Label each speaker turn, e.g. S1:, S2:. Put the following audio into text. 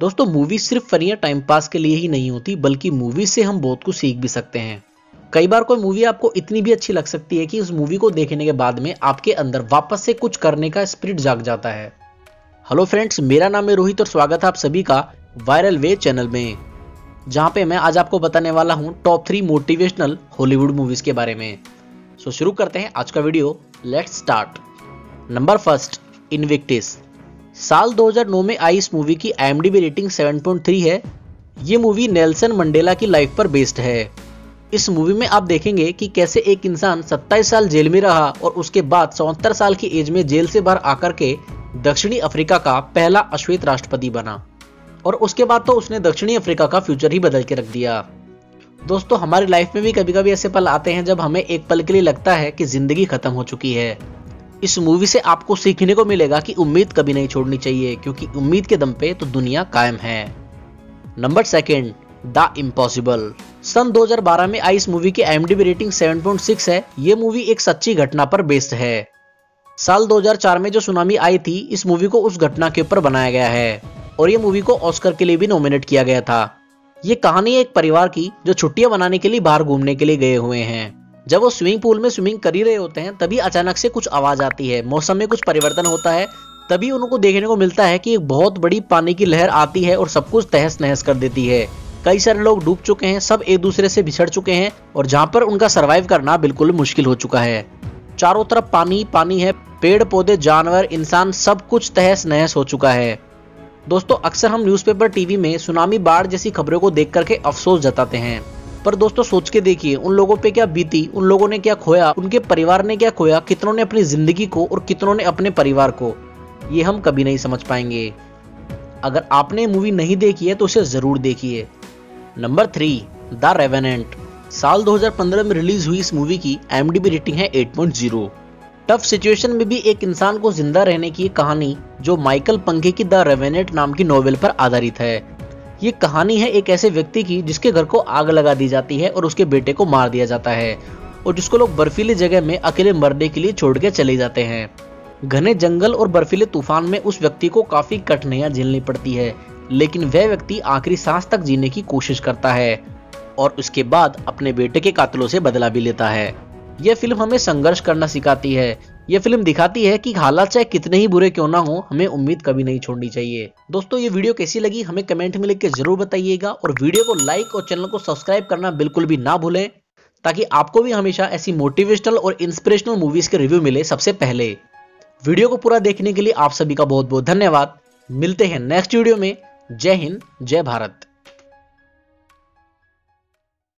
S1: दोस्तों मूवी सिर्फ फनी या टाइम पास के लिए ही नहीं होती, बल्कि मूवी से हम बहुत कुछ सीख भी सकते हैं। कई बार कोई मूवी आपको इतनी भी अच्छी लग सकती है कि उस मूवी को देखने के बाद में आपके अंदर वापस से कुछ करने का स्पिरिट जाग जाता है। हेलो फ्रेंड्स, मेरा नाम है रोहित और स्वागत है आप सभी का वायरल वे चैनल में, जहां पे मैं आज आपको बताने वाला हूं टॉप 3 मोटिवेशनल हॉलीवुड मूवीज के बारे में। सो शुरू करते हैं आज का video. Let's start. Number first, Invictus. साल 2009 में आई इस मूवी की IMDb रेटिंग 7.3 है। ये मूवी नेल्सन मंडेला की लाइफ पर बेस्ड है। इस मूवी में आप देखेंगे कि कैसे एक इंसान 27 साल जेल में रहा और उसके बाद 74 साल की एज में जेल से बाहर आकर के दक्षिणी अफ्रीका का पहला अश्वेत राष्ट्रपति बना, और उसके बाद तो उसने दक्षिणी अफ्रीका का फ्यूचर ही बदल के रख दिया। दोस्तों, हमारी लाइफ में भी कभी कभी ऐसे पल आते हैं जब हमें एक पल के लिए लगता है कि जिंदगी खत्म हो चुकी है। इस मूवी से आपको सीखने को मिलेगा कि उम्मीद कभी नहीं छोड़नी चाहिए, क्योंकि उम्मीद के दम पे तो दुनिया कायम है। Number second, the impossible. सन 2012 में आई इस मूवी की IMDb रेटिंग 7.6 है। ये मूवी एक सच्ची घटना पर बेस्ड है। साल 2004 में जो सुनामी आई थी, इस मूवी को उस घटना के ऊपर बनाया गया है और ये मूवी को ऑस्कर के लिए भी नॉमिनेट किया गया था। ये कहानी है एक परिवार की जो छुट्टियां बनाने के लिए बाहर घूमने के लिए गए हुए हैं। जब वो स्विमिंग पूल में स्विमिंग कर ही रहे होते हैं, तभी अचानक से कुछ आवाज आती है, मौसम में कुछ परिवर्तन होता है। तभी उनको देखने को मिलता है कि एक बहुत बड़ी पानी की लहर आती है और सब कुछ तहस नहस कर देती है। कई सारे लोग डूब चुके हैं, सब एक दूसरे से बिछड़ चुके हैं और जहाँ पर उनका सरवाइव करना बिल्कुल मुश्किल हो चुका है। चारों तरफ पानी पानी है, पेड़ पौधे जानवर इंसान सब कुछ तहस नहस हो चुका है। दोस्तों, अक्सर हम न्यूज़पेपर टीवी में सुनामी बाढ़ जैसी खबरों को देख करके अफसोस जताते हैं, पर दोस्तों सोच के देखिए उन लोगों पे क्या बीती, उन लोगों ने क्या खोया, उनके परिवार ने क्या खोया, कितनों ने अपनी जिंदगी को और कितनों ने अपने परिवार को, ये हम कभी नहीं समझ पाएंगे। अगर आपने मूवी नहीं देखी है तो उसे जरूर देखिए। Number 3, the revenant. साल 2015 में रिलीज हुई इस मूवी की IMDb रेटिंग है 8.0। टफ सिचुएशन में भी एक इंसान को जिंदा रहने की कहानी जो माइकल पंके की द रेवेनेंट नाम की नोवेल पर आधारित है। ये कहानी है एक ऐसे व्यक्ति की जिसके घर को आग लगा दी जाती है और उसके बेटे को मार दिया जाता है, और जिसको लोग बर्फीली जगह में अकेले मरने के लिए छोड़ के चले जाते हैं। घने जंगल और बर्फीले तूफान में उस व्यक्ति को काफी कठिनाइयां झेलनी पड़ती है, लेकिन वह व्यक्ति आखिरी सांस तक जीने की कोशिश करता है और उसके बाद अपने बेटे के कातिलों से बदला भी लेता है। यह फिल्म हमें संघर्ष करना सिखाती है। यह फिल्म दिखाती है कि हालात चाहे कितने ही बुरे क्यों ना हो, हमें उम्मीद कभी नहीं छोड़नी चाहिए। दोस्तों, ये वीडियो कैसी लगी हमें कमेंट में लिख के जरूर बताइएगा, और वीडियो को लाइक और चैनल को सब्सक्राइब करना बिल्कुल भी ना भूलें, ताकि आपको भी हमेशा ऐसी मोटिवेशनल और इंस्पिरेशनल मूवीज के रिव्यू मिले सबसे पहले। वीडियो को पूरा देखने के लिए आप सभी का बहुत बहुत धन्यवाद। मिलते हैं नेक्स्ट वीडियो में। जय हिंद, जय भारत।